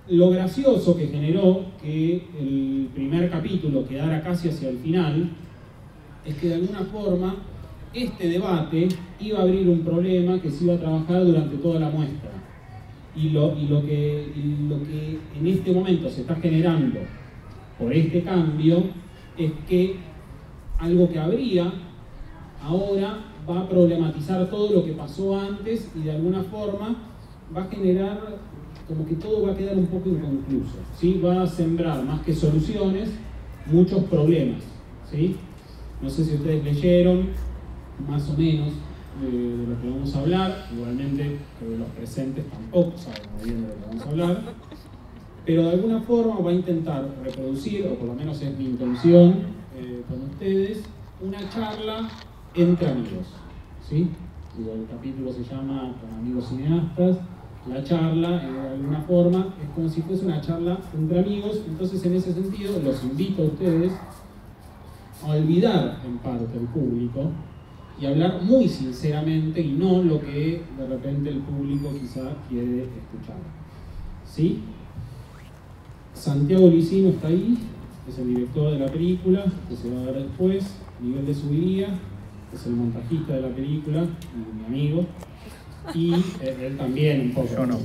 Lo gracioso que generó que el primer capítulo quedara casi hacia el final es que de alguna forma este debate iba a abrir un problema que se iba a trabajar durante toda la muestra. Y lo que en este momento se está generando por este cambio es que algo que habría ahora va a problematizar todo lo que pasó antes y de alguna forma va a generar como que todo va a quedar un poco inconcluso, ¿sí? Va a sembrar más que soluciones muchos problemas, ¿sí? No sé si ustedes leyeron más o menos de lo que vamos a hablar, igualmente creo que los presentes tampoco saben muy bien de lo que vamos a hablar, pero de alguna forma va a intentar reproducir, o por lo menos es mi intención con ustedes, una charla entre amigos, ¿sí? El capítulo se llama Con amigos cineastas. La charla, de alguna forma, es como si fuese una charla entre amigos. Entonces, en ese sentido, los invito a ustedes a olvidar en parte el público y hablar muy sinceramente y no lo que de repente el público quizá quiere escuchar, ¿sí? Santiago Licino está ahí, es el director de la película, que se va a ver después. Miguel de Subiría, que es el montajista de la película y mi amigo. Y él también un poco. Yo no.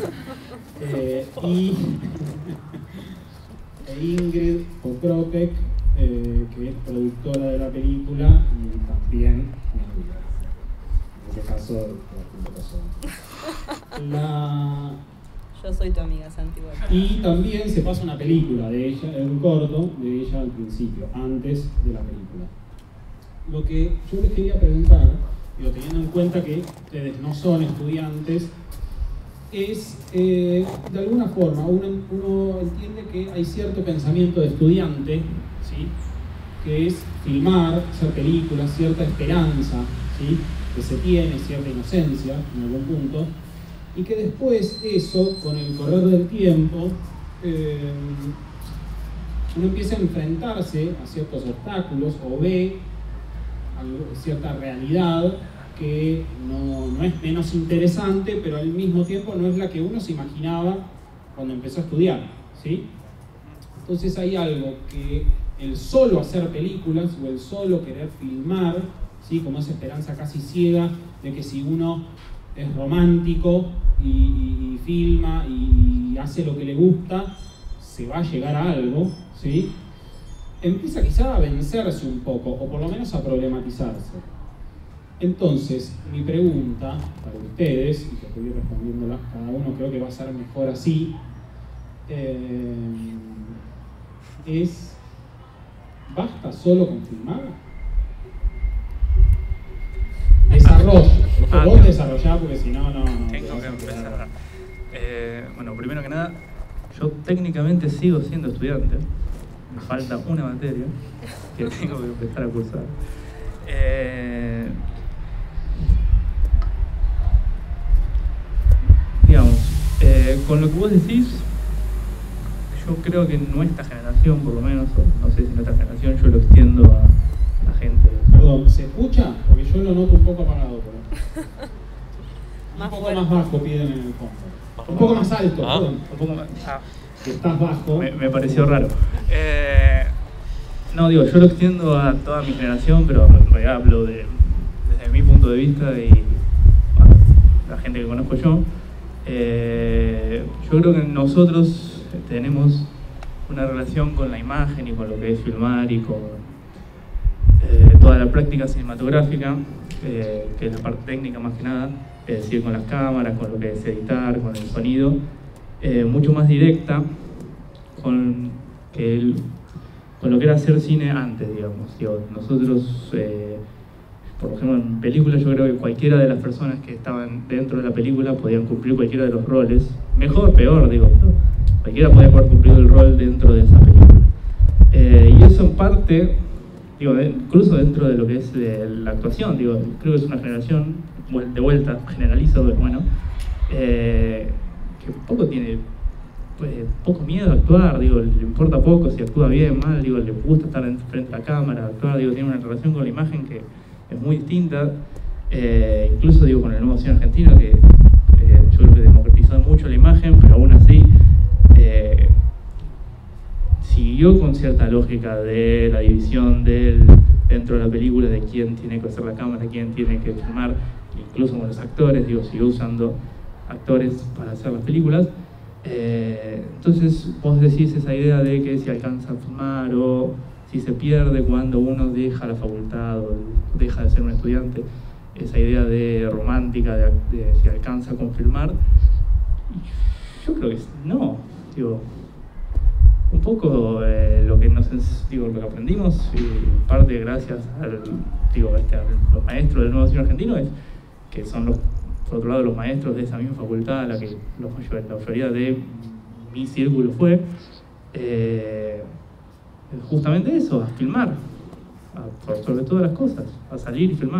Y Ingrid Pokropek, que es productora de la película y también en ese caso Yo soy tu amiga, Santiago. Y también se pasa una película de ella, un corto de ella al principio, antes de la película. Lo que yo les quería preguntar, teniendo en cuenta que ustedes no son estudiantes, es, de alguna forma, uno entiende que hay cierto pensamiento de estudiante, ¿sí? Que es filmar, hacer películas, cierta esperanza, ¿sí? Que se tiene, cierta inocencia en algún punto, y que después eso, con el correr del tiempo, uno empieza a enfrentarse a ciertos obstáculos o ve cierta realidad que no es menos interesante, pero al mismo tiempo no es la que uno se imaginaba cuando empezó a estudiar, ¿sí? Entonces hay algo que el solo hacer películas o el solo querer filmar, ¿sí? Como esa esperanza casi ciega de que si uno es romántico y filma y hace lo que le gusta, se va a llegar a algo, ¿sí? Empieza quizá a vencerse un poco, o por lo menos a problematizarse. Entonces, mi pregunta para ustedes, y que estoy respondiéndola cada uno, creo que va a ser mejor así, es, ¿basta solo con filmar? Desarrollo. Vos desarrollá, porque si no, no. Tengo que empezar. Bueno, primero que nada, yo técnicamente sigo siendo estudiante. Me falta una materia que tengo que empezar a cursar. Digamos, con lo que vos decís, yo creo que en nuestra generación, por lo menos, o no sé si en nuestra generación, yo lo extiendo a la gente. Perdón, ¿se escucha? Porque yo lo noto un poco apagado. Un poco más bajo piden en el fondo. Un poco más alto, perdón. Un poco más. Que estás bajo. Me pareció raro. No, digo, yo lo extiendo a toda mi generación, pero en realidad hablo desde mi punto de vista y bueno, la gente que conozco yo. Yo creo que nosotros tenemos una relación con la imagen y con lo que es filmar y con toda la práctica cinematográfica, que es la parte técnica más que nada, es decir, con las cámaras, con lo que es editar, con el sonido, mucho más directa con lo que era hacer cine antes, digamos. Nosotros, por ejemplo, en películas yo creo que cualquiera de las personas que estaban dentro de la película podían cumplir cualquiera de los roles, mejor o peor, digo, cualquiera podía haber cumplido el rol dentro de esa película. Y eso en parte, digo, incluso dentro de lo que es la actuación, digo, creo que es una generación, de vuelta, generalizo, pero bueno, que poco tiene, pues, poco miedo a actuar, digo, le importa poco si actúa bien, mal, digo, le gusta estar frente a la cámara, actuar, digo, tiene una relación con la imagen que es muy distinta, incluso, digo, con el nuevo cine argentino, que yo creo que democratizó mucho la imagen, pero aún así siguió con cierta lógica de la división dentro de la película de quién tiene que hacer la cámara, quién tiene que filmar, incluso con los actores, siguió usando actores para hacer las películas. Entonces vos decís esa idea de que si alcanza a filmar o si se pierde cuando uno deja la facultad o deja de ser un estudiante, esa idea de romántica de si alcanza con filmar. Yo creo que no, un poco lo que lo que aprendimos, parte gracias a los maestros del Nuevo Cine Argentino, es que son por otro lado los maestros de esa misma facultad a la que la mayoría de mi círculo fue, justamente eso, a filmar, sobre todas las cosas, a salir y filmar.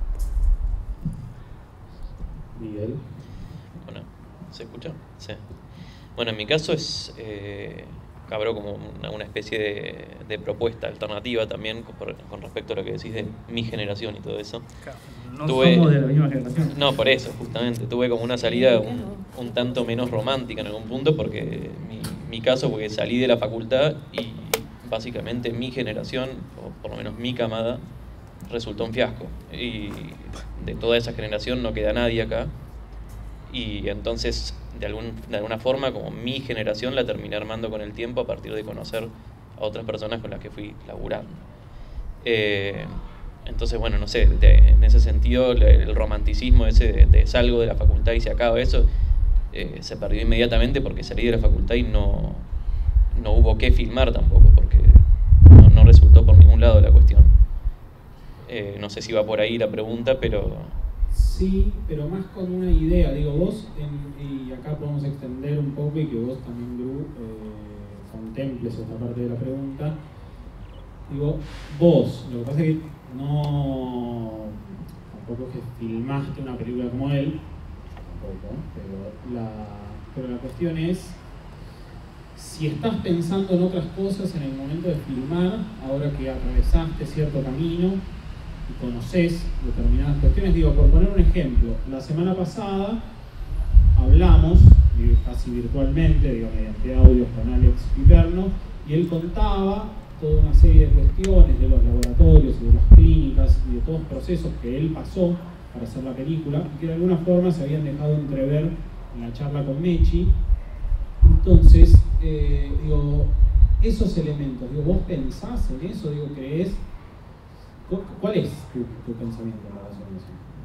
Miguel. Bueno, ¿se escucha? Sí. Bueno, en mi caso cabró como una especie de propuesta alternativa también con respecto a lo que decís de mi generación y todo eso. No somos de la misma generación. No, por eso, justamente. Tuve como una salida un tanto menos romántica en algún punto, porque mi caso fue que salí de la facultad y básicamente mi generación, o por lo menos mi camada, resultó un fiasco. Y de toda esa generación no queda nadie acá. Y entonces, de alguna forma, como mi generación la terminé armando con el tiempo a partir de conocer a otras personas con las que fui laburando. Entonces, bueno, no sé, en ese sentido, el romanticismo ese de salgo de la facultad y se acaba eso, se perdió inmediatamente porque salí de la facultad y no hubo que filmar tampoco, porque no resultó por ningún lado la cuestión. No sé si va por ahí la pregunta, pero... Sí, pero más con una idea. Digo, vos, y acá podemos extender un poco y que vos también, Gru, contemples esta parte de la pregunta. Digo, vos, lo que pasa es que tampoco es que filmaste una película como él, tampoco, pero la cuestión es, si estás pensando en otras cosas en el momento de filmar, ahora que atravesaste cierto camino y conoces determinadas cuestiones, digo, por poner un ejemplo, la semana pasada hablamos, casi virtualmente, mediante audios con Alex Piperno, y él contaba toda una serie de cuestiones de los laboratorios y de las clínicas y de todos los procesos que él pasó para hacer la película y que de alguna forma se habían dejado entrever en la charla con Mechi. Entonces, esos elementos, ¿vos pensás en eso? ¿Creés? ¿Cuál es tu pensamiento en relación a eso?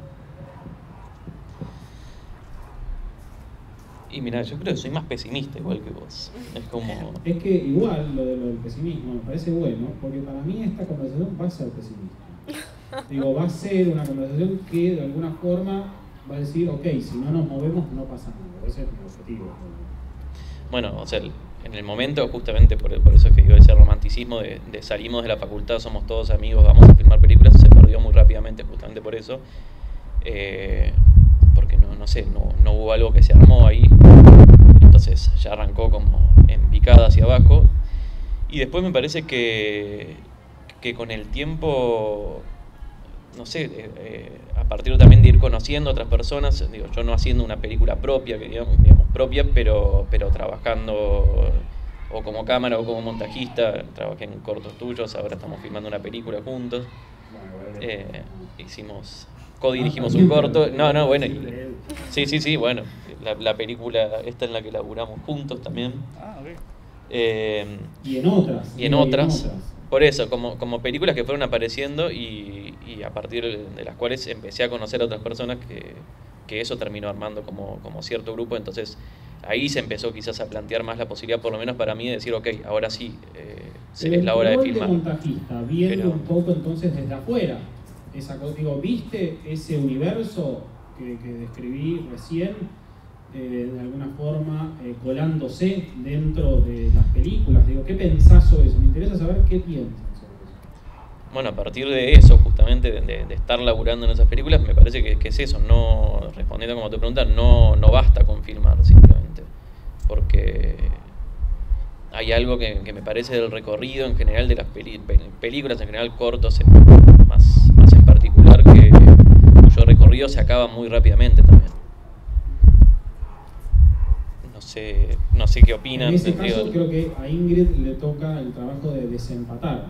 Y mira, yo creo que soy más pesimista igual que vos. Es que igual lo del pesimismo me parece bueno, porque para mí esta conversación va a ser pesimista. Va a ser una conversación que de alguna forma va a decir, ok, si no nos movemos no pasa nada. Ese es mi objetivo. Bueno, o sea, en el momento, justamente por eso es que digo, ese romanticismo de salimos de la facultad, somos todos amigos, vamos a filmar películas, se perdió muy rápidamente justamente por eso. Porque no hubo algo que se armó ahí, entonces ya arrancó como en picada hacia abajo, y después me parece que con el tiempo, no sé, a partir también de ir conociendo a otras personas, yo no haciendo una película propia, digamos propia, pero trabajando o como cámara o como montajista, trabajé en cortos tuyos, ahora estamos filmando una película juntos, codirigimos un corto, bueno, sí, bueno, la película esta en la que laburamos juntos también. Y en otras. Por eso, como películas que fueron apareciendo y a partir de las cuales empecé a conocer a otras personas que eso terminó armando como cierto grupo, entonces ahí se empezó quizás a plantear más la posibilidad, por lo menos para mí, de decir, ok, ahora sí, es la hora de filmar. Montajista, viendo un poco entonces desde afuera, ¿viste ese universo que describí recién, de alguna forma colándose dentro de las películas? ¿Qué pensás sobre eso? Me interesa saber qué piensas sobre eso. Bueno, a partir de eso, justamente, de estar laburando en esas películas, me parece que es eso, respondiendo como te preguntas, no basta con filmar simplemente, porque hay algo que me parece del recorrido en general de las películas, en general cortos, más en particular, que cuyo recorrido se acaba muy rápidamente también. no sé qué opinan. En ese caso creo que a Ingrid le toca el trabajo de desempatar.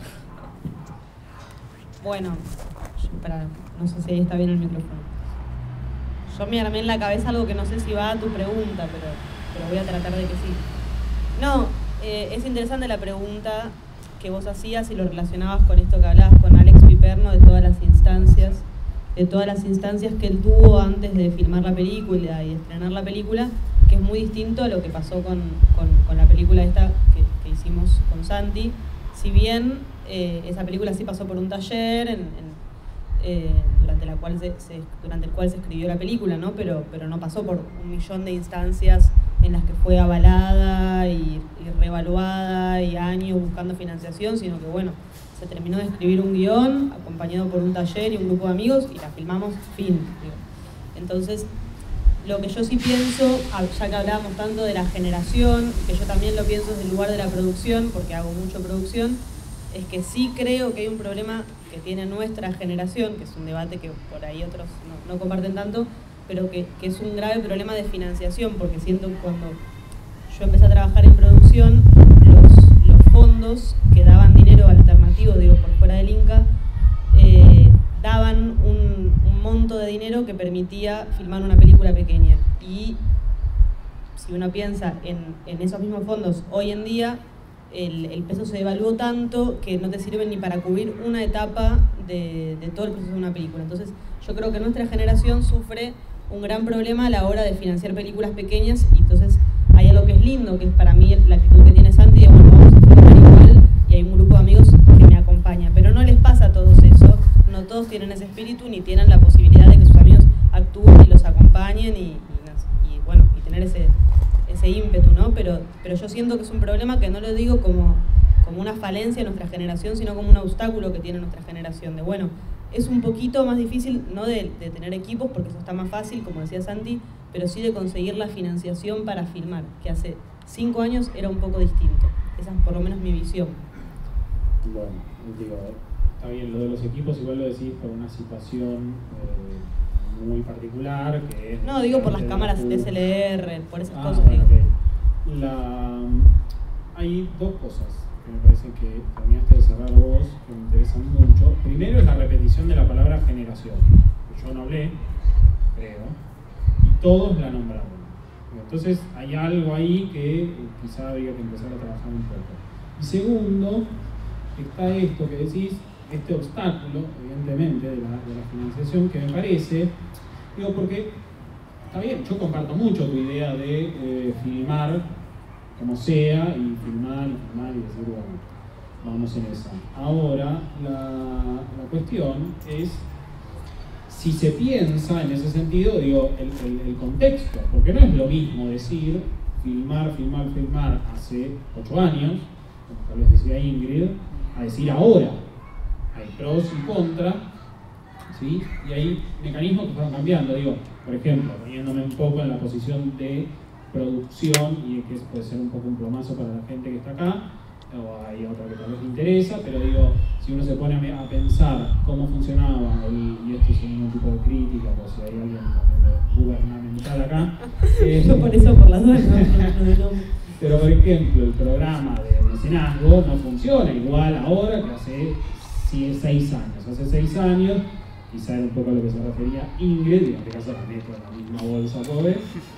Bueno, no sé si ahí está bien el micrófono. Yo me armé en la cabeza algo que no sé si va a tu pregunta, pero voy a tratar de que sí. No, es interesante la pregunta que vos hacías y lo relacionabas con esto que hablabas con Alex Piperno de todas las instancias que él tuvo antes de filmar la película y de estrenar la película, que es muy distinto a lo que pasó con la película esta que hicimos con Santi. Si bien esa película sí pasó por un taller durante el cual se escribió la película, ¿no? Pero no pasó por 1.000.000 de instancias en las que fue avalada y reevaluada y años buscando financiación, sino que bueno, se terminó de escribir un guión acompañado por un taller y un grupo de amigos y la filmamos, fin. Entonces, lo que yo sí pienso, ya que hablábamos tanto de la generación, que yo también lo pienso desde el lugar de la producción, porque hago mucho producción, es que sí creo que hay un problema que tiene nuestra generación, que es un debate que por ahí otros no comparten tanto, pero que es un grave problema de financiación, porque siento que cuando yo empecé a trabajar en producción, los fondos que daban dinero alternativo, digo, por fuera del Inca, daban un monto de dinero que permitía filmar una película pequeña. Y si uno piensa en esos mismos fondos hoy en día, el peso se devaluó tanto que no te sirve ni para cubrir una etapa de todo el proceso de una película. Entonces yo creo que nuestra generación sufre un gran problema a la hora de financiar películas pequeñas, y entonces hay algo que es lindo, que es para mí la actitud que tiene Santi, de bueno, vamos a filmar igual, y hay un grupo de amigos que me acompaña, pero no les pasa a todos eso, no todos tienen ese espíritu ni tienen la posibilidad de que sus amigos actúen y los acompañen y tener ese ímpetu, ¿no? Pero yo siento que es un problema que no lo digo como una falencia de nuestra generación, sino como un obstáculo que tiene nuestra generación, de bueno, es un poquito más difícil, no de tener equipos, porque eso está más fácil, como decía Santi, pero sí de conseguir la financiación para filmar, que hace 5 años era un poco distinto. Esa es por lo menos mi visión. Bueno, digo, está bien, lo de los equipos igual lo decís por una situación muy particular, que es... No, digo por las cámaras DSLR, por esas cosas. Bueno, digo. Okay. Hay dos cosas que me parece que terminaste de cerrar vos, que me interesan mucho. Primero es la repetición de la palabra generación, que yo no hablé, creo, y todos la nombraron. Entonces hay algo ahí que quizá habría que empezar a trabajar un poco. Y segundo, está esto que decís, este obstáculo, evidentemente, de la financiación, que me parece, digo, porque está bien, yo comparto mucho tu idea de filmar como sea, y filmar y decir, bueno, vamos en esa. Ahora, la cuestión es si se piensa en ese sentido, digo, el contexto, porque no es lo mismo decir filmar hace 8 años, como tal vez decía Ingrid, a decir ahora. Hay pros y contras, ¿sí? Y hay mecanismos que fueron cambiando, digo, por ejemplo, poniéndome un poco en la posición de producción, y que puede ser un poco un plomazo para la gente que está acá, o hay otra que tal vez le interesa, pero digo, si uno se pone a pensar cómo funcionaba, y esto es un tipo de crítica, pues si hay alguien gubernamental acá. Yo por eso, por las dudas, no. Pero por ejemplo, el programa de mecenazgo no funciona igual ahora que hace 6 años. Hace 6 años, quizá era un poco a lo que se refería Ingrid, y en este caso la meto en la misma bolsa, pobre.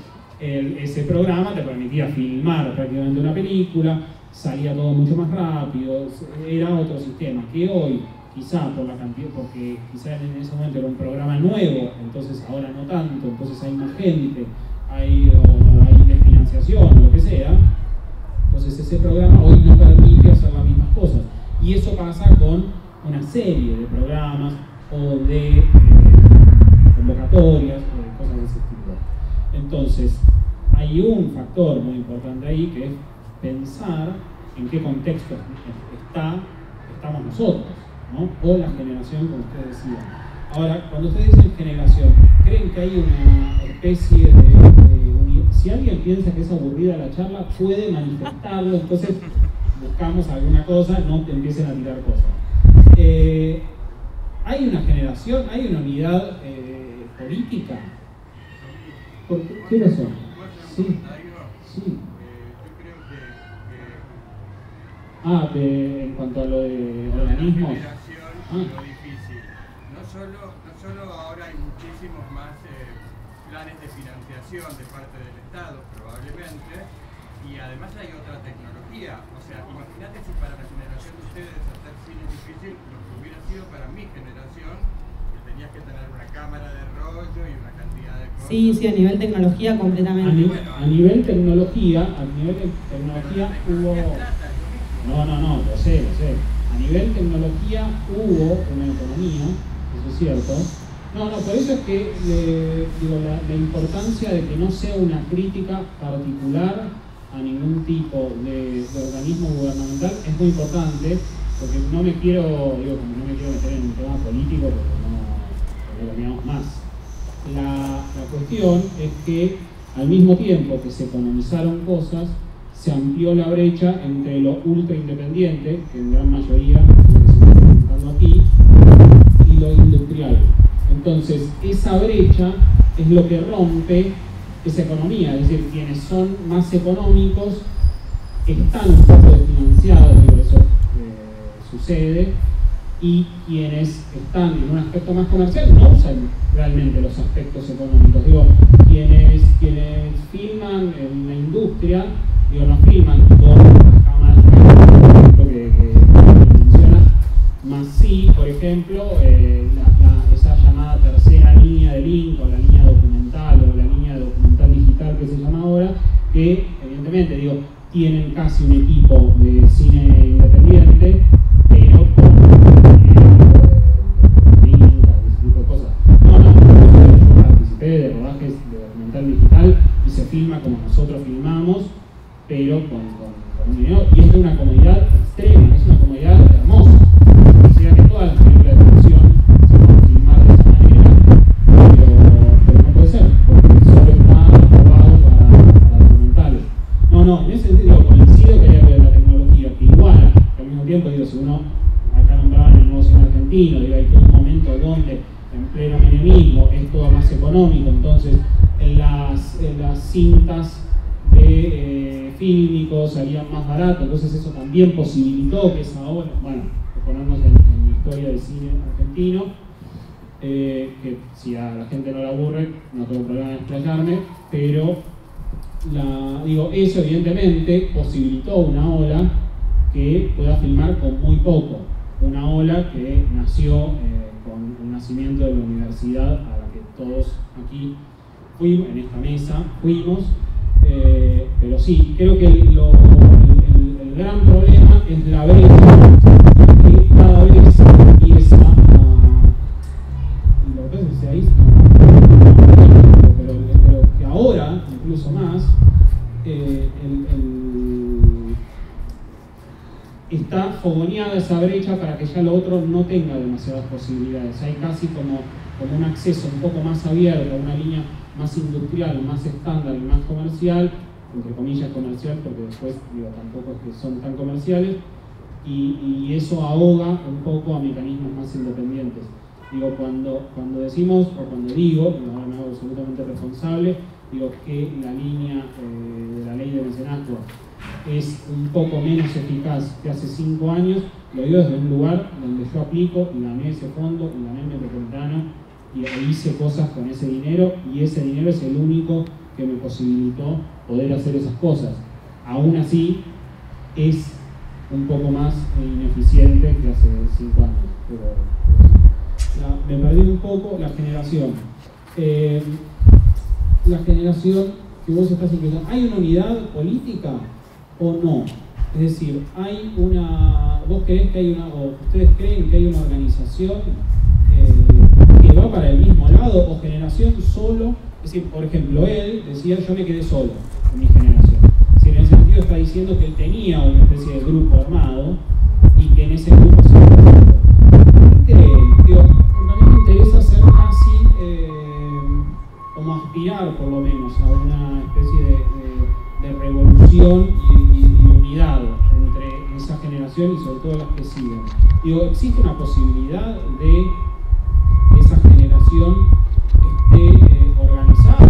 Ese programa te permitía filmar prácticamente una película, salía todo mucho más rápido, era otro sistema que hoy, quizá por la cantidad, porque quizá en ese momento era un programa nuevo, entonces ahora no tanto, entonces hay más gente, hay desfinanciación, lo que sea, entonces ese programa hoy no permite hacer las mismas cosas. Y eso pasa con una serie de programas o de convocatorias o de cosas de ese tipo. Entonces, hay un factor muy importante ahí, que es pensar en qué contexto estamos nosotros, ¿no? O la generación, como ustedes decían. Ahora, cuando ustedes dicen generación, ¿creen que hay una especie de si alguien piensa que es aburrida la charla, puede manifestarlo, entonces buscamos alguna cosa, no te empiecen a tirar cosas. ¿Hay una generación, hay una unidad política? ¿Qué pasó? Sí. En cuanto a lo de organismos. Lo difícil. No solo ahora hay muchísimos más planes de financiación de parte del Estado, probablemente, y además hay otra tecnología. O sea, imagínate si para la generación de ustedes hacer cine es difícil, lo que hubiera sido para mi generación, que tenías que tener una cámara de rollo y una cantidad de cosas. Sí, a nivel tecnología completamente. A nivel tecnología hubo... No, lo sé. A nivel tecnología hubo una economía, eso es cierto. No, por eso es que digo, la importancia de que no sea una crítica particular a ningún tipo de organismo gubernamental es muy importante, porque no me quiero meter en un tema político porque no lo miramos más. La cuestión es que al mismo tiempo que se economizaron cosas, se amplió la brecha entre lo ultra independiente, que en gran mayoría es lo que se está presentando aquí, y lo industrial. Entonces, esa brecha es lo que rompe esa economía, es decir, quienes son más económicos están un poco desfinanciados, digo, eso sucede, y quienes están en un aspecto más comercial no usan realmente los aspectos económicos. Digo, quienes filman en la industria, no filman con cámaras, por ejemplo, que menciona, más sí, por ejemplo, esa llamada tercera línea de link, o la línea documental, o la línea documental digital que se llama ahora, que evidentemente, digo, tienen casi un equipo de cine independiente, pero con link, ese tipo de cosas. Yo participé de rodajes de documental digital y se filma como nosotros filmamos, pero con un dinero, y es de una comodidad extrema, es una comodidad hermosa. Quisiera que todas las películas de ficción se puedan filmar de esa manera, pero no puede ser, porque solo está aprobado para documentales. En ese sentido coincido que hay algo de la tecnología que igual, que al mismo tiempo, digo, si uno acá nombraban el nuevo cine argentino, digo, hay todo un momento donde en pleno menemismo es todo más económico, entonces en las cintas de fílmicos salían más barato, entonces eso también posibilitó que esa obra, bueno, ponernos en la historia del cine argentino, que si a la gente no le aburre, no tengo problema en explayarme, pero eso evidentemente posibilitó una ola que pueda filmar con muy poco, una ola que nació con el nacimiento de la universidad a la que todos aquí fuimos, en esta mesa fuimos. Pero sí, creo que el gran problema es la brecha que cada vez empieza a... Lo que pasa es que ahí pero que ahora, incluso más, está fogoneada esa brecha para que ya lo otro no tenga demasiadas posibilidades. Hay casi como un acceso un poco más abierto a una línea más industrial, más estándar y más comercial, entre comillas comercial, porque después tampoco es que son tan comerciales, y eso ahoga un poco a mecanismos más independientes. Cuando decimos, o cuando digo, y ahora me hago absolutamente responsable, digo que la línea de la ley de mecenazgo es un poco menos eficaz que hace 5 años, lo digo desde un lugar donde yo aplico y gané ese fondo y gané el metropolitano y hice cosas con ese dinero, y ese dinero es el único que me posibilitó poder hacer esas cosas. Aún así, es un poco más ineficiente que hace 5 años. Me perdí un poco la generación. La generación que vos estás implicando, ¿hay una unidad política o no? Es decir, ¿vos creés que hay o ustedes creen que hay una organización que va para el mismo lado, o generación solo? Es decir, por ejemplo, él decía, yo me quedé solo en mi generación. Es decir, en ese sentido está diciendo que él tenía una especie de grupo armado y que en ese grupo se a mí me interesa ser casi como aspirar por lo menos a una especie de revolución y unidad entre esa generación y sobre todo las que siguen. ¿Existe una posibilidad de que esa generación esté organizada?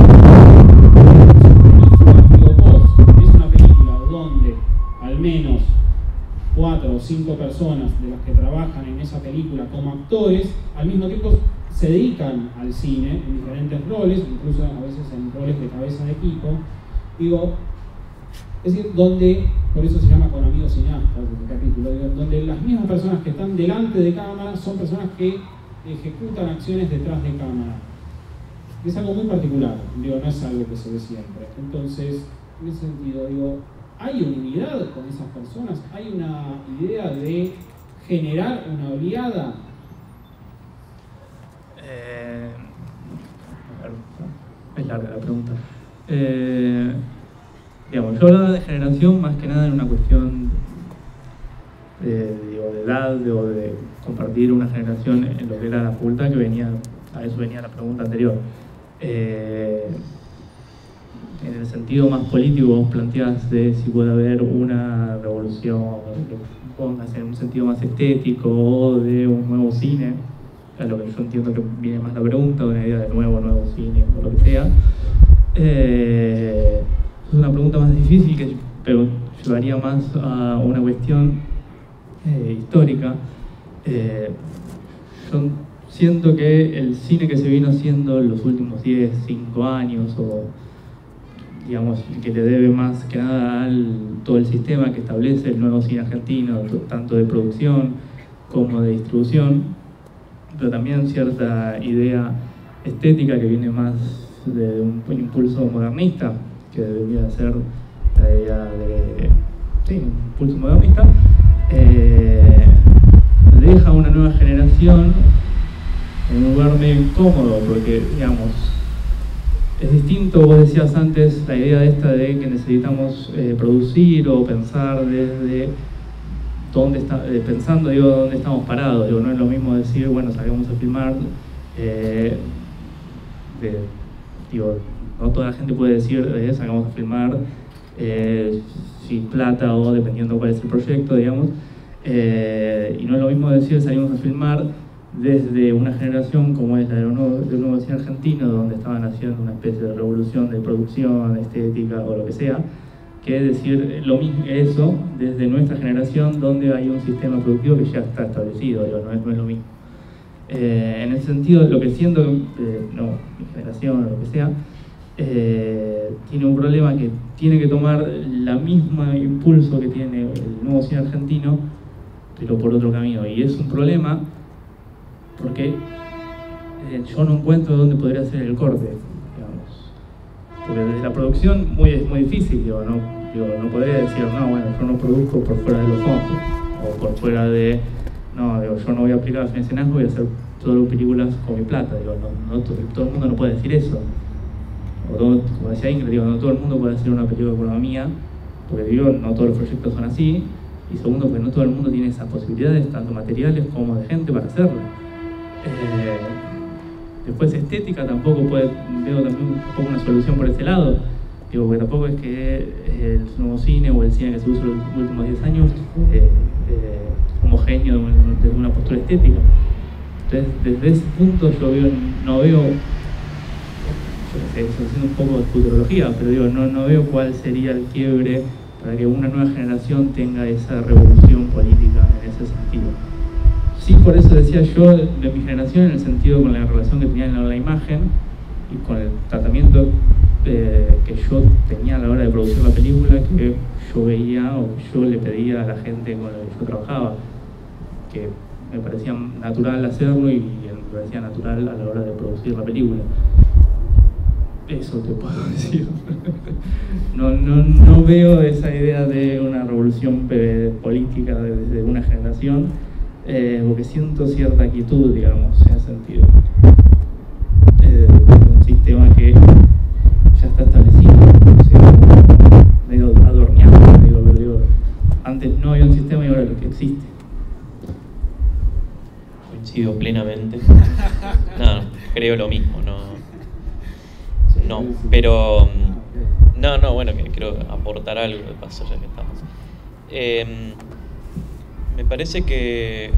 Vos tenés una película donde al menos 4 5 personas de las que trabajan en esa película como actores, al mismo tiempo se dedican al cine en diferentes roles, incluso a veces en roles de cabeza de equipo. Digo, es decir, donde, por eso se llama Con Amigos Cineastas, este capítulo, digo, donde las mismas personas que están delante de cámara son personas que ejecutan acciones detrás de cámara. Es algo muy particular, digo, no es algo que se ve siempre. Entonces, en ese sentido, digo, ¿hay unidad con esas personas? ¿Hay una idea de generar una oleada? Es larga la pregunta. Digamos, yo hablaba de generación más que nada en una cuestión de edad o de compartir una generación en lo que era la facultad, que venía, a eso venía la pregunta anterior. En el sentido más político, vos planteás de si puede haber una revolución, en un sentido más estético o de un nuevo cine, a lo que yo entiendo que viene más la pregunta, de una idea de nuevo cine o lo que sea. Es una pregunta más difícil, pero llevaría más a una cuestión histórica. Yo siento que el cine que se vino haciendo en los últimos 10, 5 años, o digamos, que le debe más que nada al todo el sistema que establece el nuevo cine argentino, tanto de producción como de distribución, pero también cierta idea estética que viene más de un impulso modernista, que debería ser la idea de un impulso modernista, deja a una nueva generación en un lugar medio incómodo, porque, digamos, es distinto, vos decías antes, la idea esta de que necesitamos producir o pensar desde dónde está, pensando, digo, dónde estamos parados. Digo, no es lo mismo decir, bueno, salgamos a filmar, digo, no toda la gente puede decir, salgamos a filmar sin plata o dependiendo cuál es el proyecto, digamos, y no es lo mismo decir salimos a filmar desde una generación como es la del nuevo cine argentino, donde estaban haciendo una especie de revolución de producción, estética o lo que sea, que decir lo mismo, eso desde nuestra generación, donde hay un sistema productivo que ya está establecido, digo, no es lo mismo. En ese sentido, lo que siento, mi generación o lo que sea, tiene un problema que tiene que tomar la misma impulso que tiene el nuevo cine argentino, pero por otro camino. Y es un problema porque yo no encuentro dónde podría ser el corte, digamos. Porque desde la producción es muy difícil, no podría decir, no, bueno, yo no produzco por fuera de los fondos, o por fuera de, yo no voy a aplicar el mecenazgo, voy a hacer todas las películas con mi plata, todo el mundo no puede decir eso. O como decía Ingrid, no todo el mundo puede hacer una película de economía, porque no todos los proyectos son así, y segundo, porque no todo el mundo tiene esas posibilidades, tanto materiales como de gente, para hacerlo. Después estética tampoco veo también un poco una solución por ese lado, porque tampoco es que el nuevo cine o el cine que se usa en los últimos 10 años homogéneo desde una postura estética. Entonces, desde ese punto yo no veo, estoy haciendo un poco de futurología, pero no veo cuál sería el quiebre para que una nueva generación tenga esa revolución política en ese sentido. Sí, por eso decía yo de mi generación, en el sentido con la relación que tenía en la imagen y con el tratamiento que yo tenía a la hora de producir la película, que yo veía o que yo le pedía a la gente con la que yo trabajaba, que me parecía natural hacerlo y me parecía natural a la hora de producir la película. Eso te puedo decir. No veo esa idea de una revolución política desde una generación, porque siento cierta quietud, digamos, en ese sentido. Un sistema que ya está establecido, o sea, medio adorneado, digo, antes no había un sistema y ahora es lo que existe. Coincido plenamente. No, creo lo mismo, no, pero bueno, que quiero aportar algo de paso ya que estamos. Me parece que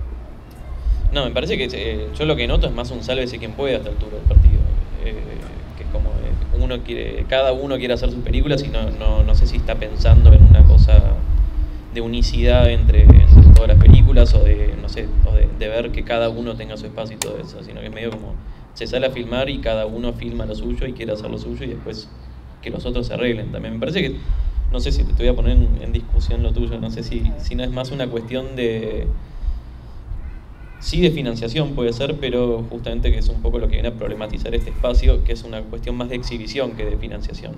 yo lo que noto es más un sálvese quien pueda a esta altura del partido, que es como cada uno quiere hacer sus películas y no sé si está pensando en una cosa unicidad entre todas las películas, o de, no sé, o de ver que cada uno tenga su espacio y todo eso, sino que es medio como se sale a filmar y cada uno filma lo suyo y quiere hacer lo suyo y después que los otros se arreglen. También me parece que, no sé si te voy a poner en discusión lo tuyo, no sé si no es más una cuestión de, sí, de financiación puede ser, pero justamente que es un poco lo que viene a problematizar este espacio, que es una cuestión más de exhibición que de financiación.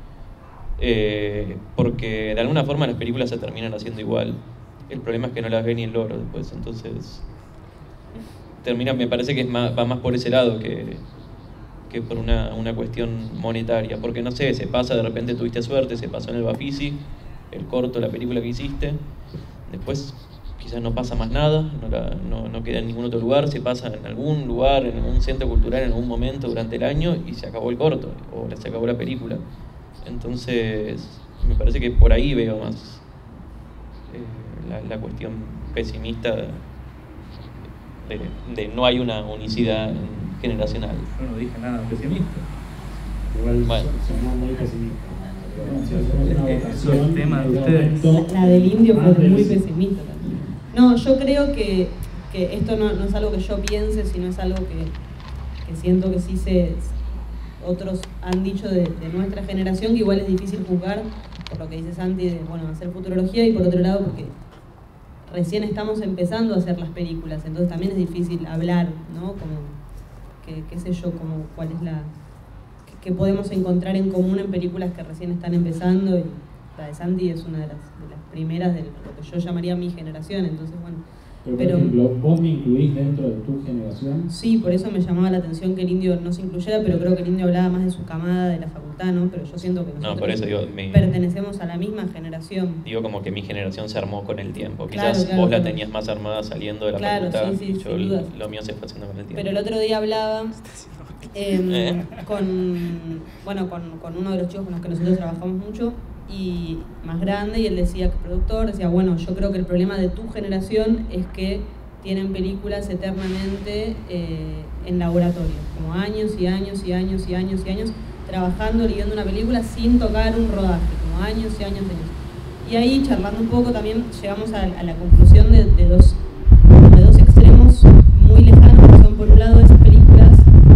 Porque de alguna forma las películas se terminan haciendo igual. El problema es que no las ve ni el loro después, entonces me parece que va más por ese lado que por una cuestión monetaria, porque no sé, se pasa, de repente tuviste suerte, se pasó en el Bafisi, el corto, la película que hiciste, después quizás no pasa más nada, no queda en ningún otro lugar, se pasa en algún lugar, en algún centro cultural, en algún momento durante el año y se acabó el corto, o se acabó la película. Entonces, me parece que por ahí veo más la cuestión pesimista de no hay una unicidad generacional. Yo no dije nada pesimista. Igual bueno, sonó muy pesimista. Eso es el tema de ustedes. La del indio fue muy pesimista también. No, yo creo que esto no es algo que yo piense, sino es algo que siento que sí otros han dicho de nuestra generación, que igual es difícil juzgar por lo que dice Santi de hacer futurología, y por otro lado porque recién estamos empezando a hacer las películas, entonces también es difícil hablar, ¿no? Como qué sé yo, como cuál es que podemos encontrar en común en películas que recién están empezando, y la de Santi es una de las primeras de lo que yo llamaría mi generación, entonces bueno. Pero por ejemplo, ¿vos me incluís dentro de tu generación? Sí, por eso me llamaba la atención que el indio no se incluyera, pero creo que el indio hablaba más de su camada, de la facultad, ¿no? Pero yo siento que nosotros por eso digo, pertenecemos a la misma generación. Digo como que mi generación se armó con el tiempo. Claro, Quizás claro, vos la claro. tenías más armada saliendo de la Claro, facultad, sí, y yo sin duda. lo mío se fue haciendo con el tiempo. Pero el otro día hablaba con uno de los chicos con los que nosotros trabajamos mucho, y más grande, y él decía, que productor, decía, bueno, yo creo que el problema de tu generación es que tienen películas eternamente en laboratorio, como años y años y años y años y años trabajando, lidiando una película sin tocar un rodaje, como años y años y años. Y ahí, charlando un poco, también llegamos a la conclusión de dos extremos muy lejanos, que son por un lado esas películas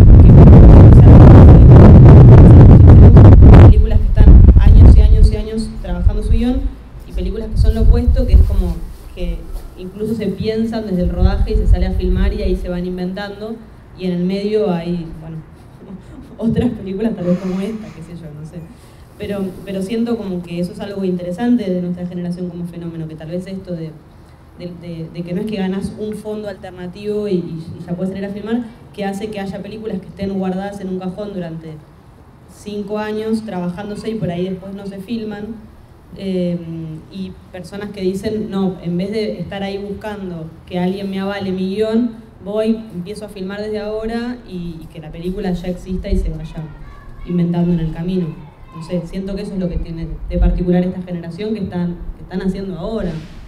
películas que están años y años y años trabajando su guión, y películas que son lo opuesto, que es como que incluso se piensan desde el rodaje y se sale a filmar y ahí se van inventando, y en el medio hay, otras películas tal vez como esta, qué sé yo, no sé. Pero siento como que eso es algo interesante de nuestra generación como fenómeno, que tal vez esto de que no es que ganas un fondo alternativo y ya puedes salir a filmar, que hace que haya películas que estén guardadas en un cajón durante 5 años trabajándose y por ahí después no se filman, y personas que dicen, no, en vez de estar ahí buscando que alguien me avale mi guión, empiezo a filmar desde ahora y que la película ya exista y se vaya inventando en el camino. No sé, siento que eso es lo que tiene de particular esta generación que están haciendo ahora.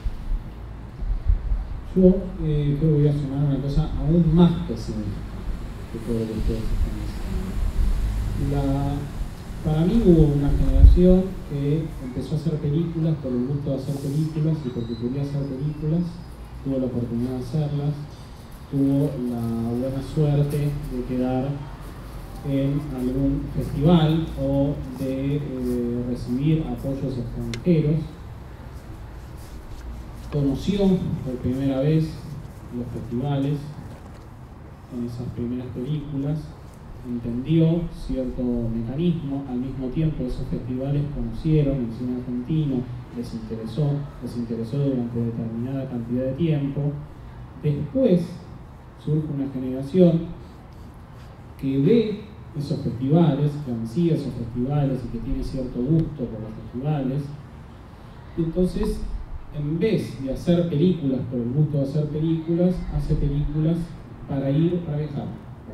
Yo creo que voy a sumar una cosa aún más pesimista que todo lo que ustedes están diciendo. Para mí hubo una generación que empezó a hacer películas por el gusto de hacer películas y porque quería hacer películas, tuvo la oportunidad de hacerlas, tuvo la buena suerte de quedar en algún festival o de recibir apoyos extranjeros, conoció por primera vez los festivales en esas primeras películas, entendió cierto mecanismo, al mismo tiempo esos festivales conocieron el cine argentino, les interesó durante determinada cantidad de tiempo. Después surge una generación que ve esos festivales, que ansía esos festivales y que tiene cierto gusto por los festivales, y entonces en vez de hacer películas por el gusto de hacer películas, hace películas para ir a viajar.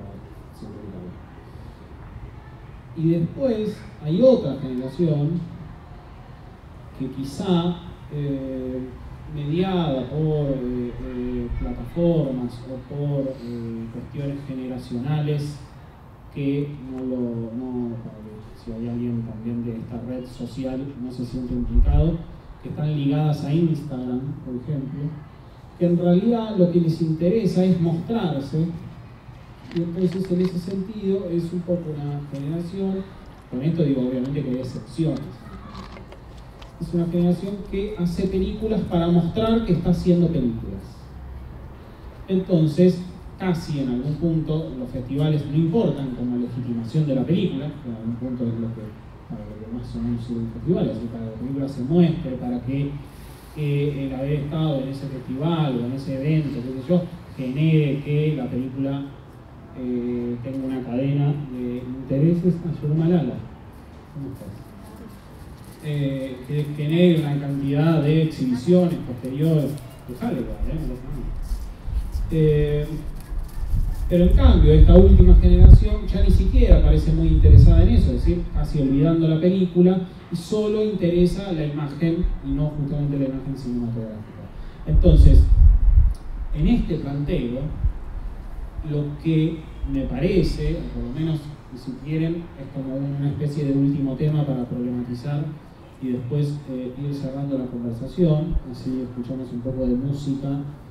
Y después hay otra generación que quizá mediada por plataformas o por cuestiones generacionales que si hay alguien también de esta red social no se siente implicado, que están ligadas a Instagram, por ejemplo, que en realidad lo que les interesa es mostrarse, y entonces en ese sentido es un poco una generación, con esto digo obviamente que hay excepciones, es una generación que hace películas para mostrar que está haciendo películas. Entonces, casi en algún punto los festivales no importan como legitimación de la película, que en algún punto es lo que, para lo que más o menos sirve el festival, es decir, para que la película se muestre, para que el haber estado en ese festival o en ese evento, qué sé yo, genere que la película tenga una cadena de intereses. Llegó Malala. ¿Cómo estás? Que genere una cantidad de exhibiciones posteriores. Dejale igual, pero en cambio, esta última generación ya ni siquiera parece muy interesada en eso, es decir, casi olvidando la película, y solo interesa la imagen y no justamente la imagen cinematográfica. Entonces, en este planteo, lo que me parece, o por lo menos si quieren, es como una especie de último tema para problematizar y después ir cerrando la conversación, así escuchamos un poco de música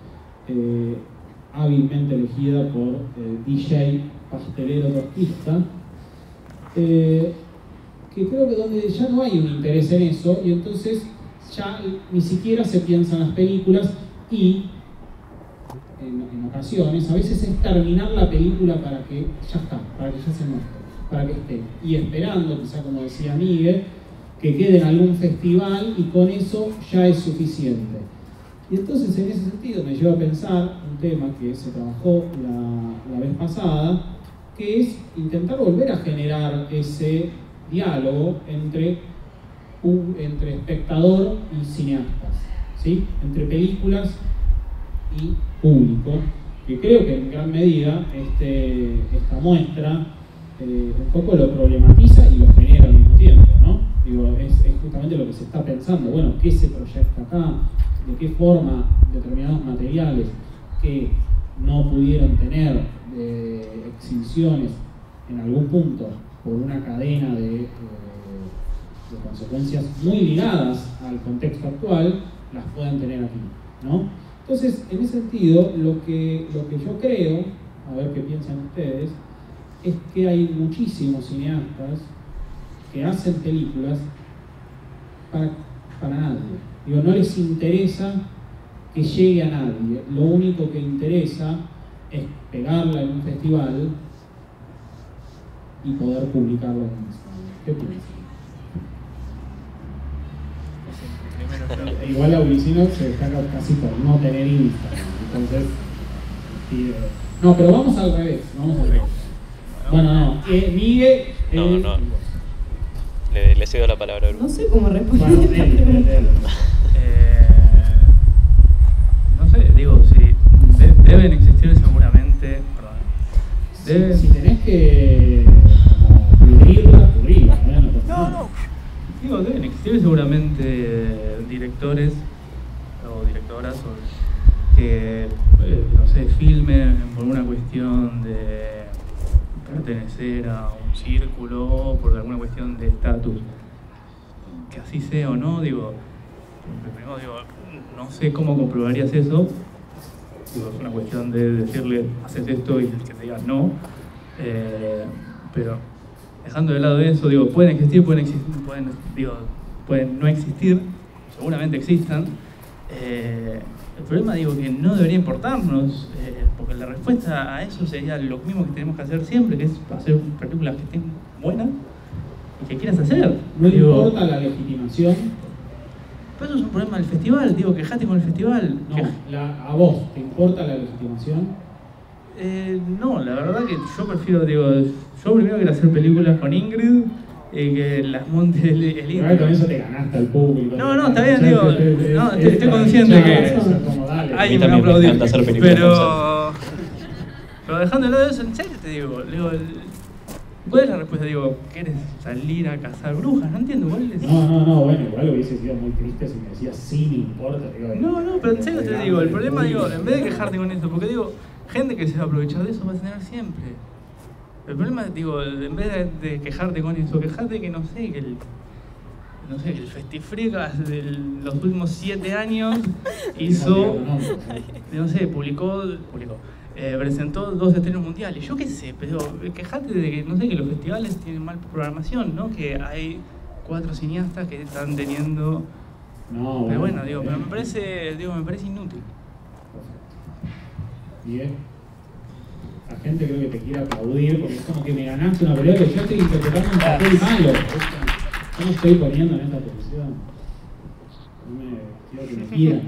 hábilmente elegida por DJ pastelero rosquista, que creo que donde ya no hay un interés en eso, y entonces ya ni siquiera se piensan las películas, y en ocasiones a veces es terminar la película para que ya está, para que ya se muestre, para que esté, y esperando, quizá como decía Miguel, que quede en algún festival, y con eso ya es suficiente. Y entonces en ese sentido me lleva a pensar un tema que se trabajó la vez pasada, que es intentar volver a generar ese diálogo entre espectador y cineastas, ¿sí? Entre películas y público, que creo que en gran medida esta muestra un poco lo problematiza y lo genera al mismo tiempo, ¿no? Digo, es justamente lo que se está pensando, bueno, ¿qué se proyecta acá? ¿De qué forma determinados materiales que no pudieron tener exhibiciones en algún punto por una cadena de consecuencias muy ligadas al contexto actual, las puedan tener aquí, ¿no? Entonces, en ese sentido, lo que yo creo, a ver qué piensan ustedes, es que hay muchísimos cineastas que hacen películas para nadie. Digo, no les interesa que llegue a nadie. Lo único que interesa es pegarla en un festival y poder publicarla en Instagram. ¿Qué piensan? Igual Auricino se destaca casi por no tener Instagram. Entonces, no, pero vamos al revés. Bueno, no. Miguel. No. Le cedo la palabra a Bruno. No sé cómo responder. Bueno, no sé, digo, si deben existir seguramente. Perdón. Si tenés que cubrirla. No. Digo, deben existir seguramente directores o directoras que, no sé, filmen por una cuestión de pertenecer a un círculo, por alguna cuestión de estatus. Que así sea o no, digo, primero digo, no sé cómo comprobarías eso. Digo, es una cuestión de decirle, haces esto y que te diga no. Pero dejando de lado eso, digo, pueden existir, pueden no existir, seguramente existan. El problema, digo, que no debería importarnos, porque la respuesta a eso sería lo mismo que tenemos que hacer siempre, que es hacer películas que estén buenas y que quieras hacer. No importa la legitimación. Pero eso es un problema del festival, digo, quejate con el festival. No, ¿a vos te importa la legitimación? No, la verdad que yo prefiero, digo, yo primero quiero hacer películas con Ingrid, que las monte el Ingrid. Igual con eso te ganaste al público. No, está bien, digo, no, estoy consciente que a mí también me encanta hacer películas. Pero dejando de lado eso, en serio te digo, ¿cuál es la respuesta? Digo, ¿quieres salir a cazar brujas? No entiendo, ¿cuál es? No, bueno, igual hubiese sido muy triste si me decías sí, no importa. Digo, no, pero en serio te digo, el problema, digo, en vez de quejarte con esto, porque digo, gente que se va a aprovechar de eso va a tener siempre. El problema, digo, en vez de quejarte con eso, quejarte que no sé, no sé, el Festifregas de los últimos 7 años hizo, no sé, presentó 2 estrenos mundiales, yo qué sé, pero quejate de que, no sé, que los festivales tienen mal programación, ¿no? Que hay 4 cineastas que están teniendo... No, pero bueno, digo, pero me parece inútil. Bien. La gente creo que te quiere aplaudir porque es como que me ganaste una pelea que yo estoy interpretando un papel malo. Yo no estoy poniendo en esta posición. Quiero que me quieran.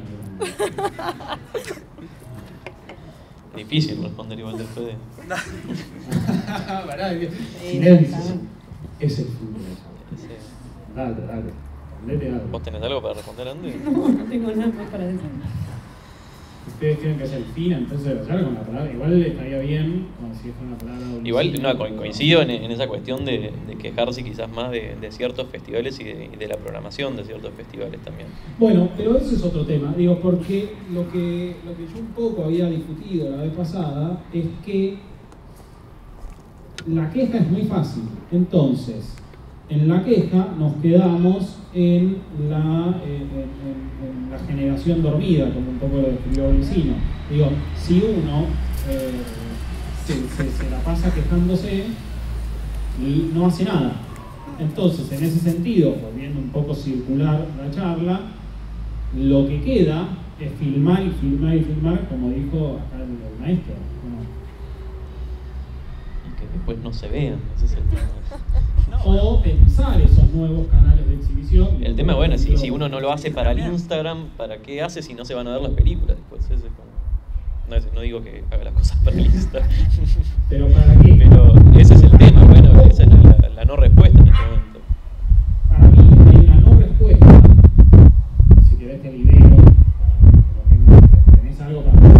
Difícil responder igual después de... Pará, silencio. Es el fútbol. Dale. Ponete algo. ¿Vos tenés algo para responder, Andy? No tengo nada más para decir. Ustedes tienen que hacer el fin, entonces ya con la palabra. Igual estaría bien como si es una palabra. Igual no, coincido en esa cuestión de quejarse quizás más de ciertos festivales y de la programación de ciertos festivales también. Bueno, pero ese es otro tema. Digo, porque lo que yo un poco había discutido la vez pasada es que la queja es muy fácil. Entonces, en la queja nos quedamos en la generación dormida, como un poco lo describió Bolicino. Digo, si uno se la pasa quejándose y no hace nada. Entonces, en ese sentido, volviendo un poco circular la charla, lo que queda es filmar, como dijo acá el maestro. Y que después no se vean, ese es el tema. O pensar esos nuevos canales de exhibición. El tema, bueno, si uno no lo hace para el Instagram, ¿para qué hace si no se van a ver las películas después? Ese es como... no digo que haga las cosas para el Instagram. ¿Pero para qué? Pero ese es el tema, bueno, esa es la no respuesta en este momento. Para mí hay una no respuesta. Si querés te libero, tenés algo para mí,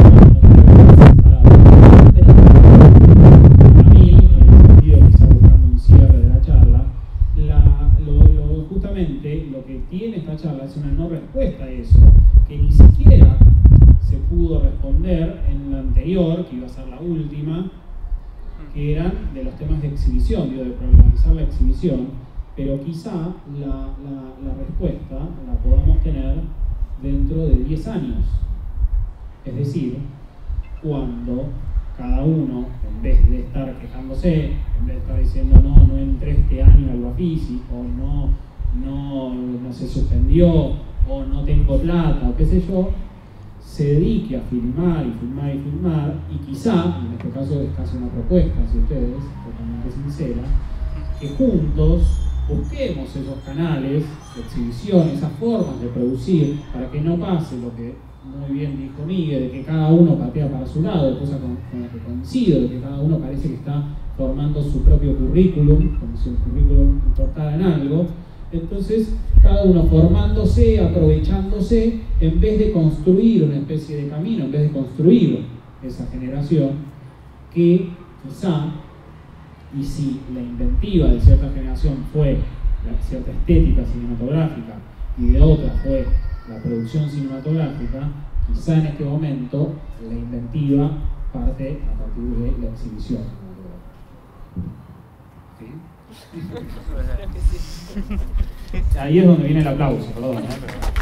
justamente lo que tiene esta charla es una no respuesta a eso, que ni siquiera se pudo responder en la anterior, que iba a ser la última, que eran de los temas de exhibición, de problematizar la exhibición, pero quizá la respuesta la podamos tener dentro de 10 años. Es decir, cuando cada uno, en vez de estar quejándose, en vez de estar diciendo no entré este año al Bafisi, o no se suspendió, o no tengo plata, o qué sé yo, se dedique a filmar, y quizá, en este caso es casi una propuesta hacia ustedes, totalmente sincera, que juntos busquemos esos canales de exhibición, esas formas de producir, para que no pase lo que muy bien dijo Miguel, de que cada uno patea para su lado, cosa con la que coincido, de que cada uno parece que está formando su propio currículum, como si el currículum importara en algo. Entonces, cada uno formándose, aprovechándose, en vez de construir una especie de camino, en vez de construir esa generación, que quizá, y si la inventiva de cierta generación fue la cierta estética cinematográfica y de otra fue la producción cinematográfica, quizá en este momento la inventiva parte a partir de la exhibición. ¿Sí? Ahí es donde viene el aplauso, perdón, ¿eh?